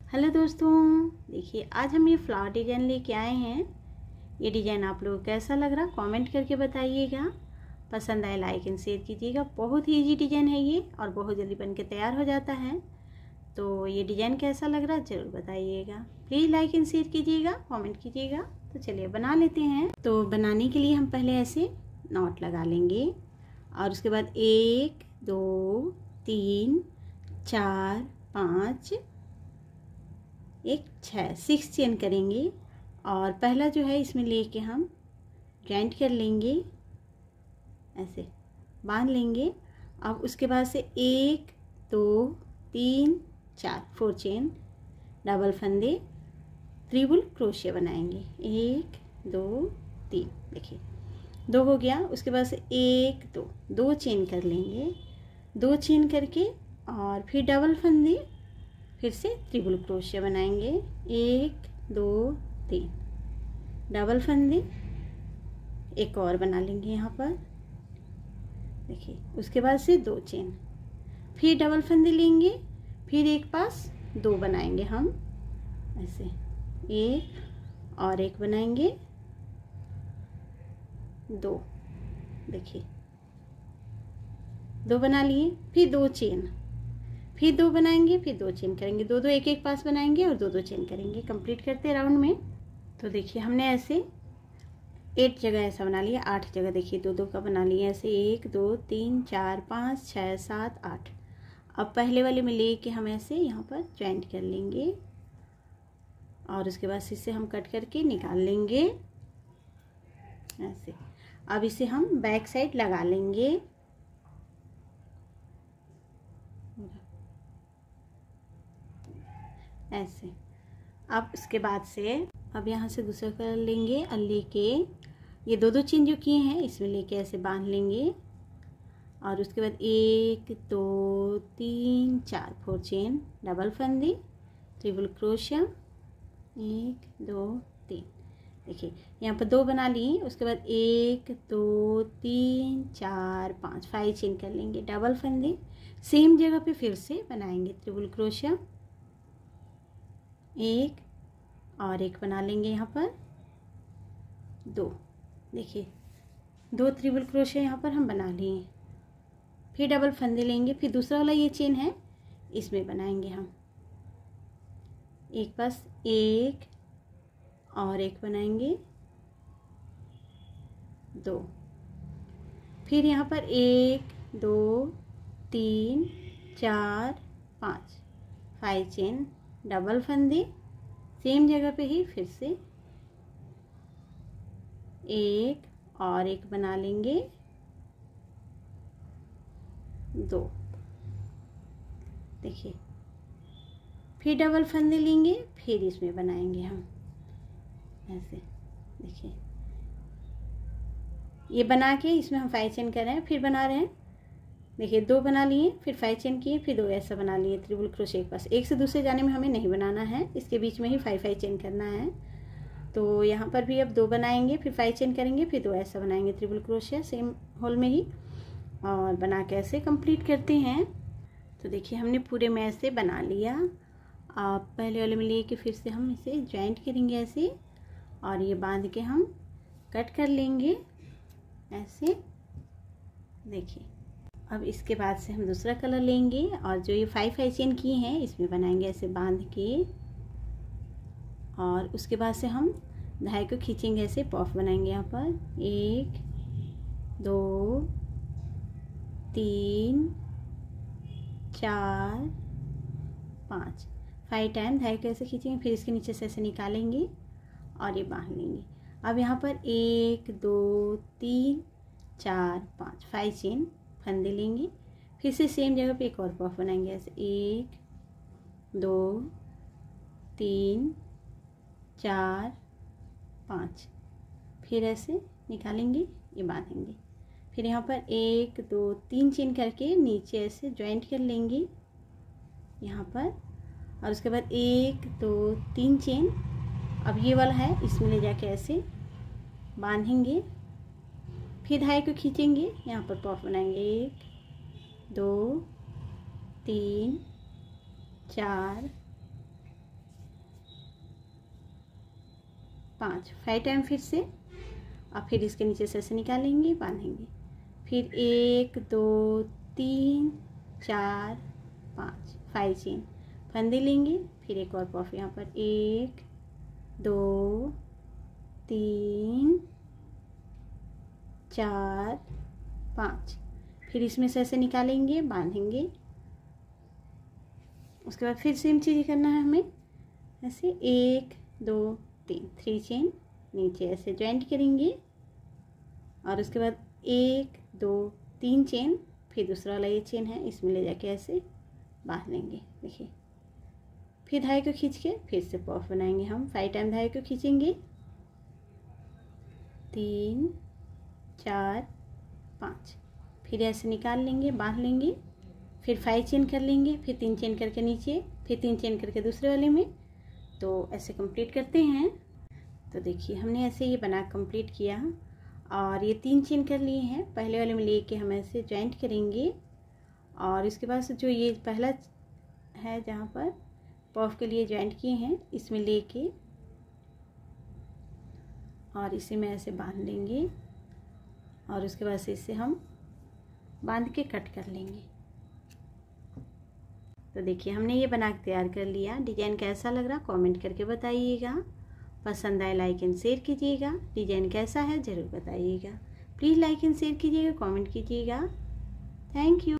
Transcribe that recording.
Hello दोस्तों, देखिए आज हम ये फ्लावर डिज़ाइन लेके आए हैं। ये डिज़ाइन आप लोगों को कैसा लग रहा कमेंट करके बताइएगा। पसंद आए लाइक एंड शेयर कीजिएगा। बहुत ही इजी डिज़ाइन है ये और बहुत जल्दी बन के तैयार हो जाता है। तो ये डिज़ाइन कैसा लग रहा है ज़रूर बताइएगा। प्लीज़ लाइक एंड शेयर कीजिएगा, कॉमेंट कीजिएगा। तो चलिए बना लेते हैं। तो बनाने के लिए हम पहले ऐसे नॉट लगा लेंगे और उसके बाद 1 2 3 4 5 एक 6 चेन करेंगे और पहला जो है इसमें लेके हम जॉइंट कर लेंगे, ऐसे बांध लेंगे। अब उसके बाद से 1 2 3 4 4 चेन डबल फंदे ट्रिपल क्रोशिया बनाएंगे। 1 2 3 देखिए 2 हो गया। उसके बाद से 1 2 चेन कर लेंगे, 2 चेन करके और फिर डबल फंदे, फिर से ट्रिपल क्रोशिया बनाएंगे। 1 2 3 डबल फंदे, एक और बना लेंगे यहाँ पर देखिए। उसके बाद से 2 चेन, फिर डबल फंदे लेंगे, फिर एक पास 2 बनाएंगे हम ऐसे, एक और एक बनाएंगे 2 देखिए 2 बना लिए। फिर 2 चेन, फिर 2 बनाएंगे, फिर 2 चेन करेंगे, 2 2 एक एक पास बनाएंगे और 2 2 चेन करेंगे। कंप्लीट करते राउंड में। तो देखिए हमने ऐसे 8 जगह ऐसा बना लिया, 8 जगह देखिए 2 2 का बना लिया ऐसे। 1 2 3 4 5 6 7 8। अब पहले वाले में लेके हम ऐसे यहाँ पर जॉइंट कर लेंगे और उसके बाद इसे हम कट करके निकाल लेंगे ऐसे। अब इसे हम बैक साइड लगा लेंगे ऐसे। अब उसके बाद से अब यहाँ से दूसरा कलर लेंगे और लेके ये 2 2 चेन जो किए हैं इसमें लेके ऐसे बांध लेंगे और उसके बाद 1 2 3 4 4 चेन डबल फंदी ट्रिपल क्रोशिया 1 2 3 देखिए यहाँ पर 2 बना लिए। उसके बाद 1 2 3 4 5 चेन कर लेंगे, डबल फंदी सेम जगह पे फिर से बनाएंगे ट्रिपल क्रोशिया, एक और एक बना लेंगे यहाँ पर 2 देखिए 2 ट्रिपल क्रोशिया यहाँ पर हम बना लिए। फिर डबल फंदे लेंगे, फिर दूसरा वाला ये चेन है इसमें बनाएंगे हम एक पास एक और एक बनाएंगे 2। फिर यहाँ पर 1 2 3 4 5 चेन डबल फंदे सेम जगह पे ही फिर से एक और एक बना लेंगे 2 देखिए। फिर डबल फंदे लेंगे, फिर इसमें बनाएंगे हम ऐसे देखिए। ये बना के इसमें हम 5 चेन कर रहे हैं, फिर बना रहे हैं देखिए 2 बना लिए, फिर 5 चेन किए, फिर 2 ऐसा बना लिए ट्रिपल क्रोशिया के पास। एक से दूसरे जाने में हमें नहीं बनाना है, इसके बीच में ही 5 चेन करना है। तो यहाँ पर भी अब 2 बनाएंगे, फिर 5 चेन करेंगे, फिर 2 ऐसा बनाएंगे ट्रिपल क्रोशिया सेम होल में ही और बना के ऐसे कंप्लीट करते हैं। तो देखिए हमने पूरे में ऐसे बना लिया। आप पहले वाले में ले के फिर से हम इसे जॉइंट करेंगे ऐसे और ये बांध के हम कट कर लेंगे ऐसे देखिए। अब इसके बाद से हम दूसरा कलर लेंगे और जो ये 5 चेन किए हैं इसमें बनाएंगे ऐसे बांध के और उसके बाद से हम धागे को खींचेंगे ऐसे, पॉफ बनाएंगे यहाँ पर 1 2 3 4 5 टाइम धागे को ऐसे खींचेंगे, फिर इसके नीचे से ऐसे निकालेंगे और ये बांध लेंगे। अब यहाँ पर 1 2 3 4 5 चेन फंदे लेंगे, फिर से सेम जगह पे एक और पॉफ बनाएंगे ऐसे 1 2 3 4 5 फिर ऐसे निकालेंगे, ये बांधेंगे। फिर यहाँ पर 1 2 3 चेन करके नीचे ऐसे जॉइंट कर लेंगे यहाँ पर और उसके बाद 1 2 3 चेन। अब ये वाला है इसमें ले जाके ऐसे बांधेंगे, फिर धागे को खींचेंगे, यहाँ पर पॉफ बनाएंगे 1 2 3 4 5 टाइम फिर से, और फिर इसके नीचे से ऐसे निकालेंगे, बांधेंगे, फिर 1 2 3 4 5 चेन फंदे लेंगे, फिर एक और पफ यहाँ पर 1 2 3 4 5, फिर इसमें से ऐसे निकालेंगे, बांधेंगे, उसके बाद फिर सेम चीज़ करना है हमें, ऐसे 1 2 3 चेन नीचे ऐसे ज्वाइंट करेंगे, और उसके बाद 1 2 3 चेन, फिर दूसरा वाला ये चेन है इसमें ले जाके ऐसे बांध लेंगे। देखिए, फिर धागे को खींच के फिर से पफ बनाएंगे हम। 5 टाइम धागे को खींचेंगे, 3 4 5, फिर ऐसे निकाल लेंगे, बांध लेंगे, फिर 5 चेन कर लेंगे, फिर 3 चेन करके नीचे, फिर 3 चेन करके दूसरे वाले में। तो ऐसे कंप्लीट करते हैं। तो देखिए, हमने ऐसे ये बना कंप्लीट किया, और ये 3 चेन कर लिए हैं। पहले वाले में लेके हम ऐसे ज्वाइंट करेंगे, और इसके बाद से जो ये पहला है जहाँ पर पफ के लिए ज्वाइंट किए हैं, इसमें लेके और इसे में ऐसे बांध लेंगे, और उसके बाद से इसे हम बांध के कट कर लेंगे। तो देखिए, हमने ये बना के तैयार कर लिया। डिजाइन कैसा लग रहा कमेंट करके बताइएगा। पसंद आए लाइक एंड शेयर कीजिएगा। डिजाइन कैसा है ज़रूर बताइएगा। प्लीज़ लाइक एंड शेयर कीजिएगा, कमेंट कीजिएगा। Thank you.